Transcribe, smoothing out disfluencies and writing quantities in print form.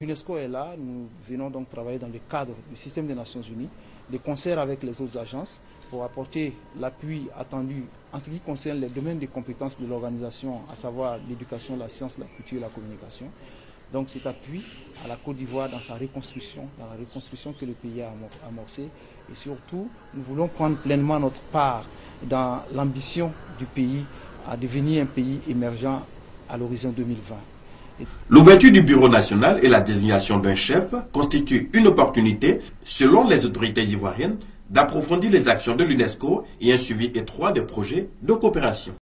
L'UNESCO est là, nous venons donc travailler dans le cadre du système des Nations Unies, de concert avec les autres agences pour apporter l'appui attendu en ce qui concerne les domaines de compétences de l'organisation, à savoir l'éducation, la science, la culture et la communication. Donc cet appui à la Côte d'Ivoire dans sa reconstruction, dans la reconstruction que le pays a amorcée. Et surtout, nous voulons prendre pleinement notre part dans l'ambition du pays à devenir un pays émergent à l'horizon 2020. L'ouverture du bureau national et la désignation d'un chef constituent une opportunité, selon les autorités ivoiriennes, d'approfondir les actions de l'UNESCO et un suivi étroit des projets de coopération.